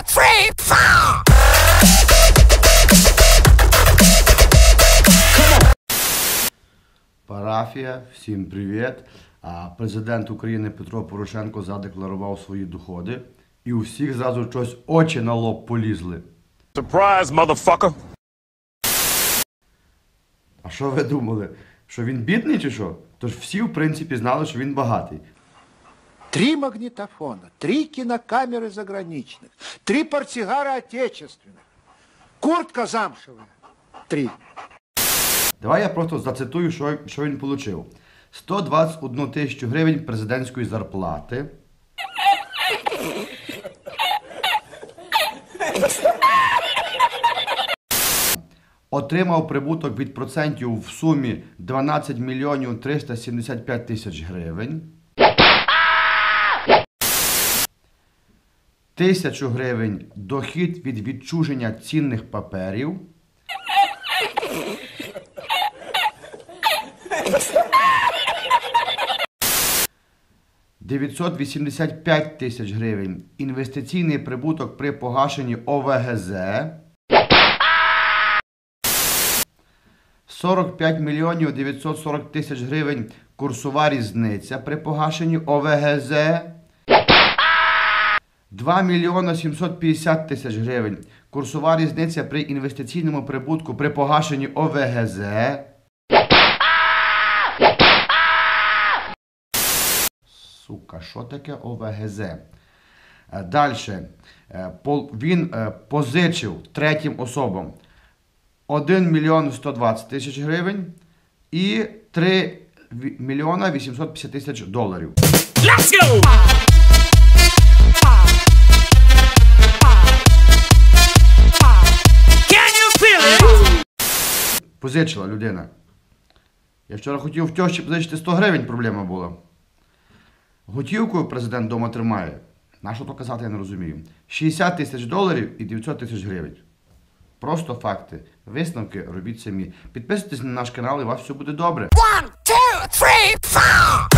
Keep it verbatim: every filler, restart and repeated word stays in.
three, four! Парафія, всім привіт. Президент України Петро Порошенко задекларував свої доходи. І у всіх зразу щось очі на лоб полізли. Surprise, motherfucker! А що ви думали? Що він бідний чи що? Тож всі, в принципі, знали, що він багатий. Три магнитофона, три кинокамеры заграничных, три портсигара отечественных, куртка замшевая. Три. Давай я просто зацитую, що, що він отримав. сто двадцять одну тисячу гривень президентської зарплати. Отримав прибуток від процентів в сумі дванадцять мільйонів триста сімдесят п'ять тисяч гривень. Тисячу гривень дохід від відчуження цінних паперів. дев'ятсот вісімдесят п'ять тисяч гривень інвестиційний прибуток при погашенні О В Г З. сорок п'ять мільйонів дев'ятсот сорок тисяч гривень курсова різниця при погашенні О В Г З. два мільйони сімсот п'ятдесят тисяч гривень курсова різниця при інвестиційному прибутку при погашенні О В Г З. Сука, що таке О В Г З? Далі. Він позичив третім особам один мільйон сто двадцять тисяч гривень і три мільйона вісімсот п'ятдесят тисяч доларів. Let's go! Can you feel it? Позичила людина. Я вчора хотів в тьощі позичити сто гривень, проблема була. Готівкою президент вдома тримає. На що то казати, я не розумію. шістдесят тисяч доларів і дев'ятсот тисяч гривень. Просто факти. Висновки робіть самі. Підписуйтесь на наш канал і у вас все буде добре. One, two, three, four!